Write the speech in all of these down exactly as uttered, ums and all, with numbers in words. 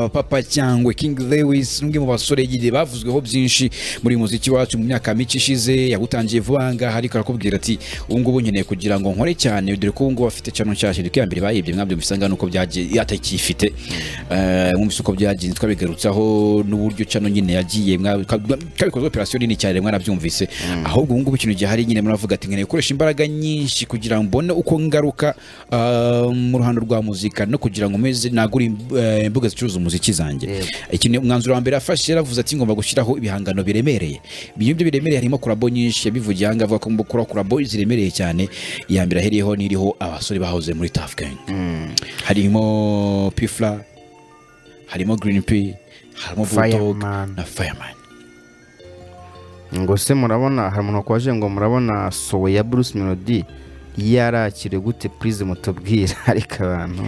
witwa Papa Cyangwe King Lewis n'umwe mu basore yide bavuzweho byinshi muri muziki wacu mu myaka mike ishize yagutangiye vanga hari karakubwira ati ubu ngubu nkeneye kugira ngo nkore cyane dore ko ubu ngubu bafite cyano cyashye ryo yambere bayibye mwabyo bisanga nuko byagiye atakifite eh mu bisuko byagiye twabigarutsaho n'uburyo cyano nyine yagiye mwabikoze operation nini cyane mwarabyumvise ahubwo ubu ngubu ikintu gihari nyine muravuga ati nkeneye gukoresha imbaraga nyinshi kugira ngo mbone uko ngaruka mu ruhando rwa muzika no kugira ngo meze nagura imbuga zicuruza umuziki zanjye ikintu umwanzuro wa mbere afashe yaravuze ati ngomba gushyiraho ibihangano biremereye ibyo biremereye harimo kurabo nyinshi yabivugiye anga avuga ko mbukura kurabo ziremereye cyane ya mbere aheriyeho niriho abasore bahoze muri Tough Gang harimo Pifla harimo Green P harimo Bulldog na Fireman ngo se murabona hari umuntu kwaje ngo murabona sowe ya Bruce Melody yarakire gute please mutubwira ariko abantu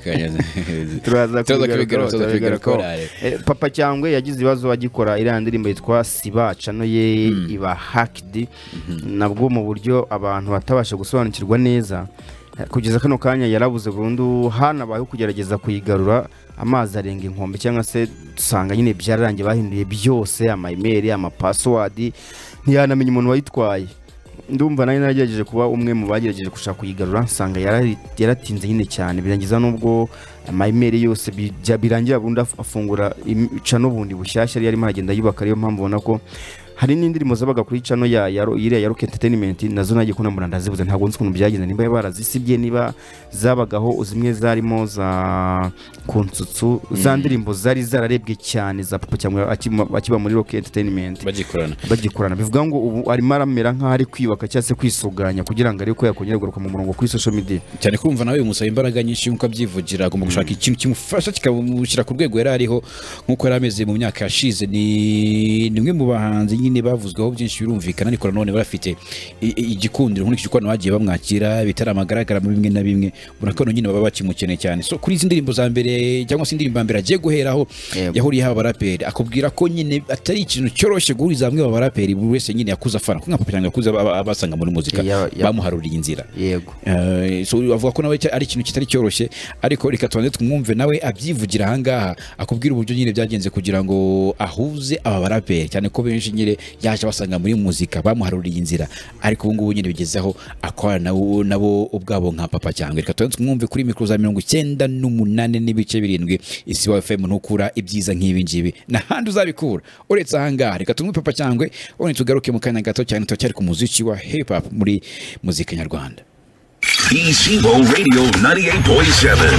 turaza kubigara ko Papa Cyangwe yagize ibibazo agikora iriya ndirimbo yitwa Sibaca no ye iba hacked nabwo mu buryo abantu batabasha gusobanukirwa neza kugeza kano kanya yarabuze burundu hanabaye kugerageza kuyigarura amazi arenga inkombe cyangwa se dusanga nyine byararangiye bahinduye byose ama email ama password ntiyanamenye umuntu wayitwaye ndumva nayo naragejeje kuba umwe mu bagerageje gushaka kuyigarura nsanga yaratinze nyine cyane birangiza nubwo ama email yose birangira burundu afungura ica n'ubundi bushyashya yari maragenda yubaka ariyo mpamvu ubona ko hari n'indirimo zabaga kuri chano ya iriya ya Rock Entertainment nazo nagiye kuna mbona ndazibuze ntabwo nzi kuntu byagenze nimba barazisibye niba zabagaho uzimwe zarimo za kunsutsu za ndirimbo zari zararebwe cyane za Papa Cyangwe akiba muri Rock Entertainment bagikorana bagikorana bivuga ngo ubu ari maramera nka ari kwiyubaka cyase kwisuganya kugira ngo ariko yakongera guruka mu murongo kuri social media cyane kumva nawe umusaba imbaraga nyinshi nkuko abyivugira agomba gushaka ikintu kimufasha kikamushyira ku rwego yari ariho nkuko yari ameze mu myaka yashize ni nimwe mu bahanzi nyine bavuzweho byinshi birumvikana ariko none barafite igikundiro nkurikije uko nabagiye bamwakira bitaramagaragara mu bimwe na bimwe burako nyine baba bakimukeneye cyane so kuri izi ndirimbo za mbere cyangwa se indirimbo mbere agiye guheraho yahuriye aba baraperi akubwira ko nyine atari ikintu cyoroshye guhuriza hamwe aba baraperi buri wese nyine yakuza afana ko nka Papa Cyangwe yakuza abasanga muri muzika bamuharuriye inzira yego so avuga ko nawe ari ikintu kitari cyoroshye ariko reka tubanze twumve nawe abyivugira ahangaha akubwira uburyo nyine byagenze kugira ngo ahuze aba baraperi cyane ko benshi nyine yaje basanga muri muzika bamuharuriye inzira ariko ubu ngubu nyine bigezeho akora nabo nabo ubwabo nka Papa Cyangwe reka tubanze twumve kuri mikro za mirongo icyenda n'umunani n'ibice birindwi isi wa F M ntukura ibyiza nk'ibi ngibi nahandi uzabikura uretse ahangaha reka tumwe Papa Cyangwe one tugaruke mu kanya gato cyane twacyari ku muziki wa hip hop muri muzika nyarwanda Isibo Radio ninety-eight point seven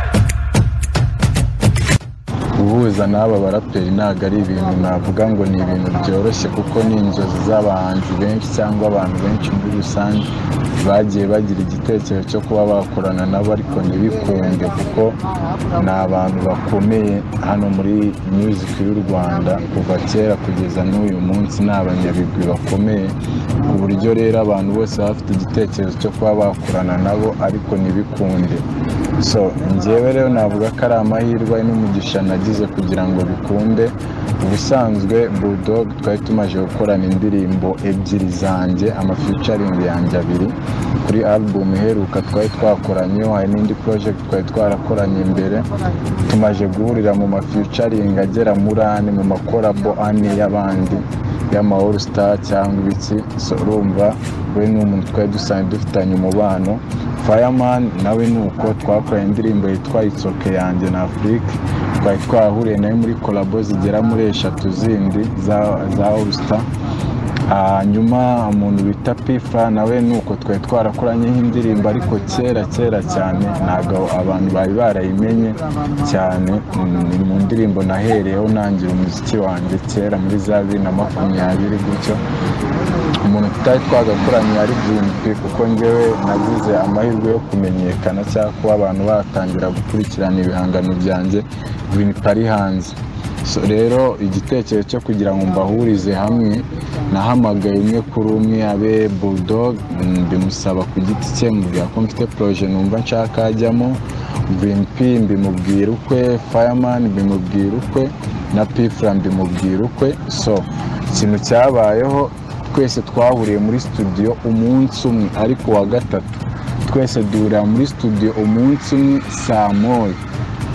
guhuza n'aba baraperi ntago ari ibintu navuga ngo ni ibintu byoroshye kuko ni inzozi z'abahanzi benshi cyangwa abantu benshi muri rusange bagiye bagira igitekerezo cyo kuba bakorana nabo ariko ntibikunde kuko ni abantu bakomeye hano muri music y'u Rwanda kuva kera kugeza n'uyu munsi ni abanyabigwi bakomeye ku buryo rero abantu bose bafite igitekerezo cyo kuba bakorana nabo ariko ntibikunde so njyewe rero navuga ko ari amahirwe n'umugisha nagize kugira ngo bikunde ubusanzwe Bulldog twari tumaje gukorana indirimbo ebyiri zanjye ama featuring yanjye abiri kuri album iheruka twari twakoranye hari n'indi project twari twarakoranye imbere tumaje guhurira mu ma featuring agera muri ane mu makorabo ane y'abandi y'ama All Star cyangwa ibiki so urumva we n'umuntu twari dusanzwe dufitanye umubano Fireman nawe nuko twakoranye indirimbo yitwa Itsoke yanjye na Afrique twari twahuriye nawe muri collabo zigera muri eshatu zindi za za All Star hanyuma umuntu bita Pifla nawe nuko twari twarakoranye indirimbo ariko kera kera cyane ntago abantu bari barayimenye cyane ni mu ndirimbo nahereyeho nangira umuziki wanjye kera muri za bibiri na makumyabiri gutyo umuntu tutari twagakoranye ari Green P kuko njyewe nagize amahirwe yo kumenyekana cyangwa kuba abantu batangira gukurikirana ibihangano byanjye Green P ari hanze so rero igitekerezo cyo kugira ngo mbahurize hamwe nahamagaye umwe kuri umwe abe Bulldog bimusaba ku giti cye mubwira ko mfite projet numva nshaka ajyamo Green P mbimubwira ukwe Fireman mbimubwira ukwe na Pifla mbimubwira ukwe so ikintu cyabayeho twese twahuriye muri studio umunsi umwe ariko wa gatatu twese duhurira muri studio umunsi umwe saa moya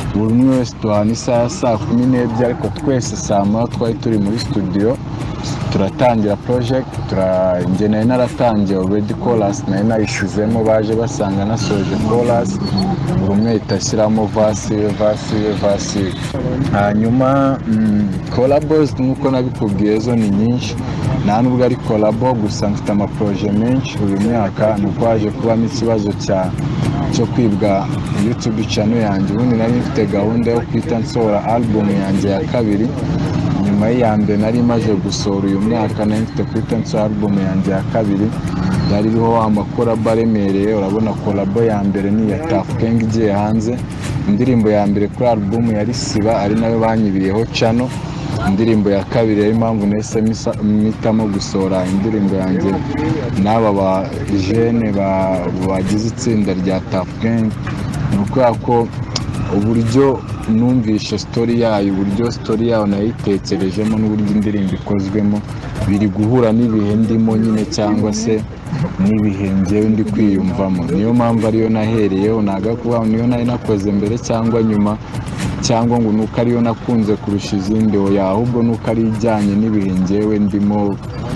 buri umwe wese duhana isaha saa kumi n'ebyiri ariko twese saa moya twari turi muri studio turatangira project njye nari naratangiye already chorus nari nayishizemo baje basanga nasoje chorus buri umwe ahita ashyiramo verse verse verse hanyuma collabos nk'uko nabikubwiye zo ni nyinshi nta nubwo ari collabo gusa mfite amaproje menshi uyu mwaka nuko haje kubamo ikibazo cya cyo kwibwa YouTube channel yanjye ubundi nari mfite gahunda yo kwita nsohora album yanjye ya kabiri nyuma ya mbere nari maze gusohora uyu mwaka nari mfite kwita nsohora album yanjye ya kabiri yari iriho amakorabo aremereye urabona collabo ya mbere ni ya Tuff Gang igiye hanze indirimbo ya mbere kuri album yari Siba ari nayo banyibiriyeho channel indirimbo ya kabiri yari impamvu nese mitamo gusohora indirimbo yanjye n'aba ba jeune bagize itsinda rya Tuff Gang nuko yako uburyo numvishe story yayo uburyo story yayo nayitekerejemo n'uburyo indirimbo ikozwemo biri guhura n'ibihe ndimo nyine cyangwa se n'ibihe njyewe ndi kwiyumvamo niyo mpamvu ariyo nahereyeho naga kuba niyo nari nakoze mbere cyangwa nyuma cyangwa ngo nuko ariyo nakunze kurusha izindi oya ahubwo nuko ari ijyanye n'ibihe njyewe ndimo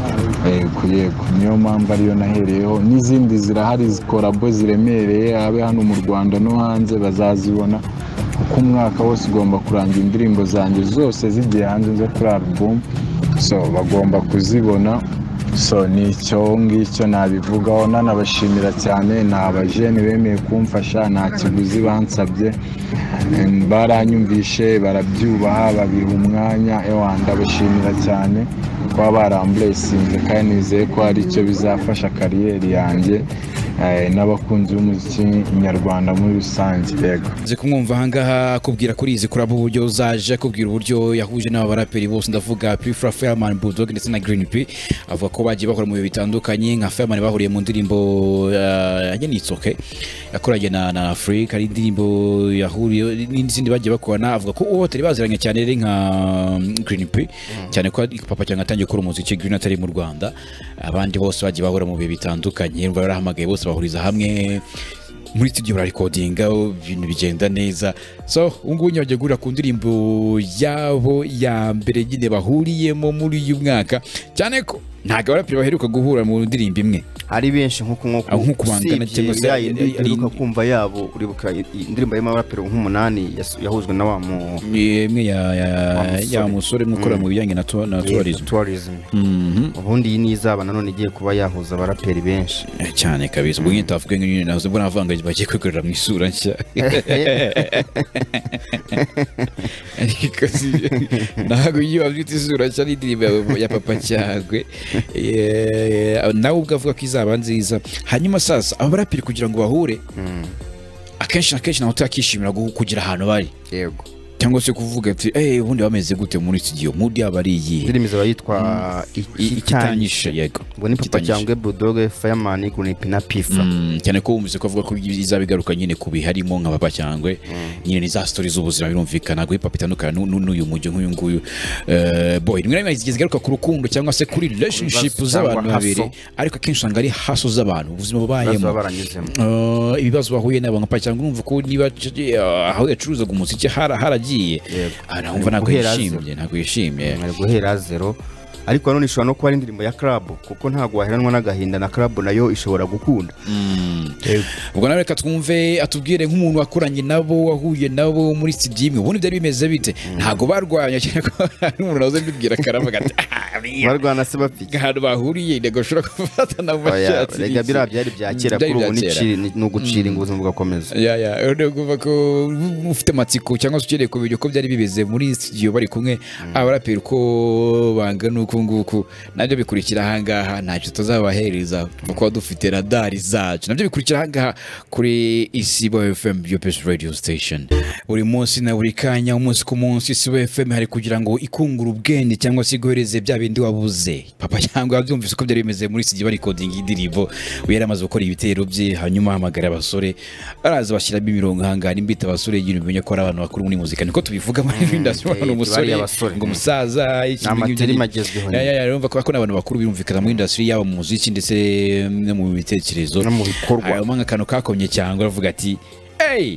yego niyo mpamvu ariyo nahereyeho n'izindi zirahari zikorabo ziremereye abe hano mu Rwanda no hanze bazazibona kuko umwaka wose ugomba kurangira indirimbo zanjye zose zigiye hanze nzo kuri album so bagomba kuzibona so nicyo ngicyo nabivugaho nanabashimira cyane n'abajene bemeye kumfasha nta kiguzi bansabye baranyumvishe barabyubaha babiha umwanya ewa ndabashimira cyane kuba baramblessinze kandi nizeye ko hari icyo bizafasha kariyeri yanjye n'abakunzi b'umuziki nyarwanda muri rusange yego nzi kumwumva ahangaha akubwira kuri izi kuraba uburyo zaje akubwira uburyo yahuje n'abaraperi bose ndavuga P-Fla, Fireman, Bulldog ndetse na Green P avuga ko bagiye bakora mu bihe bitandukanye nka Fireman bahuriye mu ndirimbo ajya ni It's Okay yakoranye na na Africa ari indirimbo yahuriye n'izindi bagiye bakorana avuga ko uwo tari baziranye cyane ari nka Green P cyane ko papa cyangwa atangiye gukora umuziki Green atari mu Rwanda abandi bose bagiye bahura mu bihe bitandukanye barahamagaye bose bahuriza hamwe muri studio bara recordinga ibintu bigenda neza so ungu nyaje gura ku ndirimbo yabo ya mbere nyine bahuriyemo muri uyu mwaka cyane ko ntago barapira baheruka guhura mu ndirimbo imwe ari benshi nkuko nkuko nkuko bangana cyangwa se ari kumva yabo uribuka indirimbo y'abarapira nk'umunani yahuzwe na wa mu imwe ya ya musore mukora mu bijyanye na tourism tourism ubundi ni izaba nanone igiye kuba yahuza abaraperi benshi cyane kabisa ubwo nyita avuga ngo nazo mbona avanga bagiye kwikorera mu isura nshya kasi nago yiba byita isura nshya n'indirimbo ya papa cyagwe nawe ubwavuga ko izaba nziza hanyuma sasa abarapiri kugira ngo bahure akenshi akenshi naho utakishimira kugira ahantu bari yego cyangwa se kuvuga ati eh ubundi bameze gute muri studio mudi abari iyi indirimbo zaba yitwa Ikitanyishe yego ngo ni papa cyangwa Bulldog, Fireman, Green P na P-Fla cyane ko umeze ko avuga ko izabigaruka nyine kubi harimo nka papa cyangwa nyine ni za stories z'ubuzima birumvikana ngo papa itandukana n'uyu mujyo nk'uyu nguyu boy rimwe rimwe zigaruka ku rukundo cyangwa se kuri relationship z'abantu babiri ariko akenshi ngari haso z'abantu ubuzima bubayemo ibibazo bahuye nabo nka papa cyangwa urumva ko niba aho yacuruzaga umuziki hara haragiye arumva nako yishimye nako yishimye guhera zero ariko none ishobora no kuba ari indirimbo ya club kuko ntago waheranwa n'agahinda na club nayo ishobora gukunda ubwo nawe reka twumve atubwire nk'umuntu wakoranye nabo wahuye nabo muri studio imwe ubundi byari bimeze bite ntago barwanya cyane ko umuntu nazo mbibwira karavuga ati barwana se bafite ahantu bahuriye ndego shobora gufata na machatsi rega bira byari byakera kuri ubu n'iciri no gucira inguzanyo bugakomeza ya ya uri kuva ko ufite matsiko cyangwa se ukireye kubiryo ko byari bibeze muri studio bari kumwe abarapera ko bangana uko nguko nabyo bikurikira ahangaha ntacyo tuzabahereza kuko dufite radari zacu nabyo bikurikira ahangaha kuri Isibo F M your best radio station buri munsi na buri kanya umunsi ku munsi Isibo F M hari kugira ngo ikungura ubwenge cyangwa se gohereze bya bindi wabuze papa cyangwa byumvise ko byari bimeze muri studio bari recording indirimbo uyera amaze gukora ibitero bye hanyuma hamagara abasore araza bashyiramo imirongo ahangaha nimbita abasore yintu bimenye ko ari abantu bakuru muri muzika niko tubivuga muri industry abantu umusore ngo musaza ikintu magezweho ya ya urumva ko n'abantu bakuru birumvikana muri industry yabo mu muziki ndetse no mu bitekerezo no mu bikorwa ayo manga kano kakomye cyangwa aravuga ati hey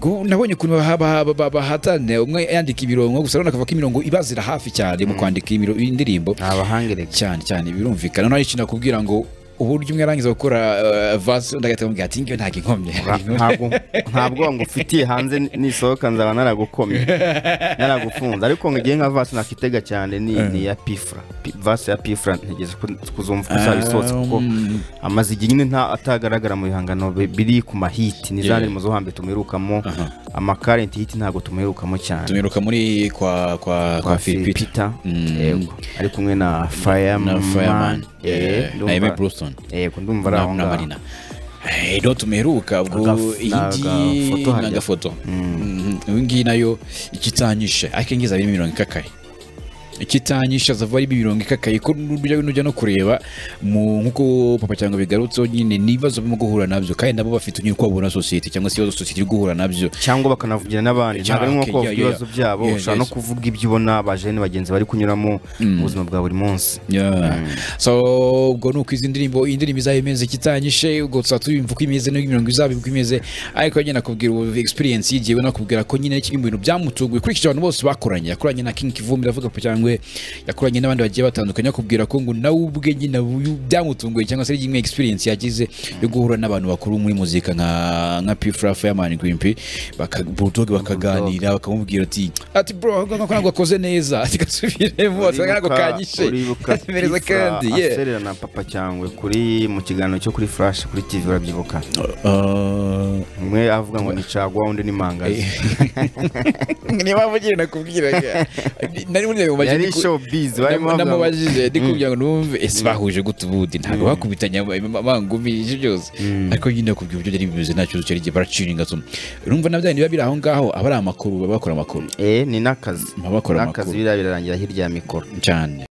nabonye ukuntu bahatane umwe yandika ibirongo gusa urabona ko imirongo ibazira hafi cyane mu kwandika indirimbo abahangire cyane cyane birumvikana no ari nakubwira ngo uburyo umwe arangiza gukora verse ndagahita mubwira ati ngiyo ntago inkomye ntabwo ntabwo ngo ufitiye hanze nisohoka nzaba naragukomye naragufunza ariko ngiye nka verse nakitega cyane ni ni ya Pfra verse ya Pfra ntigeze kuzumva kuzabisohotse kuko amaze igihe nyine nta atagaragara mu bihangano biri ku mahiti nizane mu zo hambe tumirukamo ama current hit ntago tumirukamo cyane tumiruka muri kwa kwa kwa Philipita yego ari kumwe na Fireman eh na Bruston yego ndumva raho na Marina eh do tumeruka ubwo iyi nanga foto wingi nayo ikitanyishe akengiza biri mirongo ikakaye ikitanyisha zava ari mirongo ikakaye ko nujya no kureba mu nkuko papa cyangwa bigarutse nyine nibazo bimo guhura nabyo kandi nabo bafite unyuko babona society cyangwa se iyo society guhura nabyo cyangwa bakanavugira n'abandi ntabwo ari nko kuvuga ibibazo byabo ushaka no kuvuga ibyo ubona abajene bagenzi bari kunyuramo mu buzima bwa buri munsi so ubwo nuko izi ndirimbo indirimbo izayemeze kitanyishe ubwo twatuyumva ko imeze no mirongo izabi uko imeze ariko nyine nakubwira ubu experience yigiye nakubwira ko nyine kimwe mu bintu byamutuguye kuri abantu bose bakoranye yakoranye na King Kivumbi ndavuga papa cyangwa yakoranye n'abandi bagiye batandukanye akubwira ko ngo nawe ubwe nyine byamutunguye cyangwa se imwe experience yagize yo guhura n'abantu bakuru muri muzika nka nka Pfra Fireman Green bakabulldog bakaganira bakamubwira ati ati bro nako akoze neza ati gasubiremo asanga kanyishe mereza kandi yeah aserera na papa cyangwa kuri mu kiganiro cyo kuri Flash kuri T V urabyibuka mwe avuga ngo ni cagwa undi ni mangazi ni bavugiye nakubwira nari muri mu yari showbiz barimo namubajije ndikubwira ngo numve ese bahuje gutubudi ntabwo bakubitanya amangumi ibyo byose ariko nyine kubwira ibyo byari bivuze ntacyo cyari gihe baraciringa so urumva nabyo niba biri aho ngaho abari amakuru bakora amakuru eh ni nakazi bakora amakuru nakazi birarangira hirya ya mikoro cyane